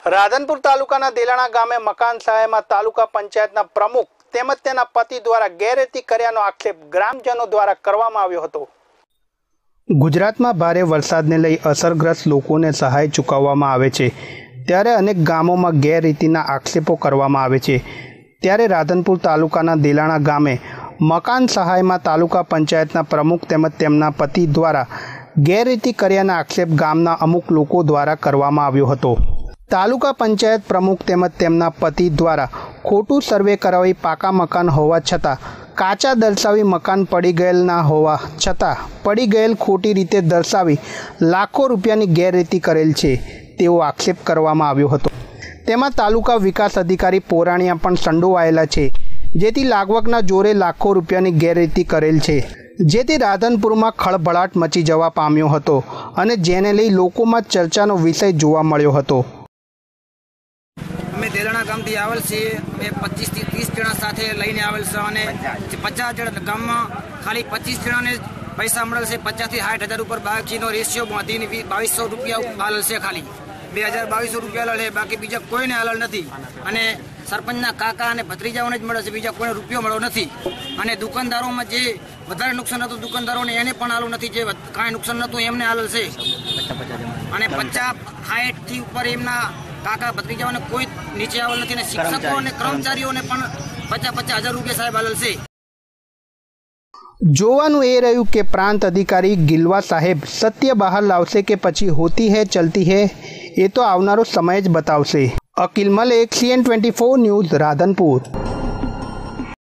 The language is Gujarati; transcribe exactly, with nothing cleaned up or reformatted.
રાધનપુર તાલુકાના દેલાણા ગામે મકાન સહાયમાં તાલુકા પંચાયતના પ્રમુખ તેમજ તેના પતિ દ્વારા ગેરરીતિ કર્યાનો આક્ષેપ ગ્રામજનો દ્વારા કરવામાં આવ્યો હતો। ગુજરાતમાં ભારે વરસાદને લઈ અસરગ્રસ્ત લોકોને સહાય ચૂકવવામાં આવે છે, ત્યારે અનેક ગામોમાં ગેરરીતિના આક્ષેપો કરવામાં આવે છે। ત્યારે રાધનપુર તાલુકાના દેલાણા ગામે મકાન સહાયમાં તાલુકા પંચાયતના પ્રમુખ તેમજ તેમના પતિ દ્વારા ગેરરીતિ કર્યાના આક્ષેપ ગામના અમુક લોકો દ્વારા કરવામાં આવ્યો હતો। તાલુકા પંચાયત પ્રમુખ તેમજ તેમના પતિ દ્વારા ખોટું સર્વે કરાવી પાકા મકાન હોવા છતાં કાચા દર્શાવી મકાન પડી ગયેલ ના હોવા છતાં પડી ગયેલ ખોટી રીતે દર્શાવી લાખો રૂપિયાની ગેરરીતિ કરેલ છે તેવો આક્ષેપ કરવામાં આવ્યો હતો। તેમાં તાલુકા વિકાસ અધિકારી પોરાણિયા પણ સંડોવાયેલા છે, જેથી લાગવગના જોરે લાખો રૂપિયાની ગેરરીતિ કરેલ છે, જેથી રાધનપુરમાં ખળભળાટ મચી જવા પામ્યો હતો અને જેને લઈ લોકોમાં ચર્ચાનો વિષય જોવા મળ્યો હતો। અમે દેલાણા ગામથી આવેલ છીએ। અમે પચીસ થી ત્રીસ જણા સાથે લઈને આવેલ છે અને પચાસ જણા ગામમાં ખાલી પચીસ જણાને પૈસા મળેલ છે। પચાસ થી સાઠ હજાર ઉપર બાકીનો રેશિયો બાંધીને બાવીસો રૂપિયા આલેલ છે। ખાલી બે હજાર બાવીસો રૂપિયા આલેલ, બાકી બીજા કોઈને આલેલ નથી અને સરપંચના કાકા અને ભત્રીજાઓને જ મળે છે, બીજા કોઈને રૂપિયો મળ્યો નથી। અને દુકાનદારોમાં જે વધારે નુકસાન હતું દુકાનદારોને એને પણ આલું નથી, જે કાંઈ નુકસાન નહોતું એમને આલેલ છે। અને પચાસ સાઠ થી ઉપર એમના કાકા ભત્રીજાઓને કોઈ નીચે આવેલ નથી અને શિક્ષકો અને કર્મચારીઓને પણ પચાસ પચાસ હજાર રૂપિયા સાહેબ આલેલ છે। જોવાનું એ રહ્યું કે પ્રાંત અધિકારી ગિલવા સાહેબ સત્ય બહાર લાવશે કે પછી હોતી હૈ ચલતી હૈ, એ તો આવનારો સમય જ બતાવશે। Akil Malek, CN twenty four news, Radhanpur.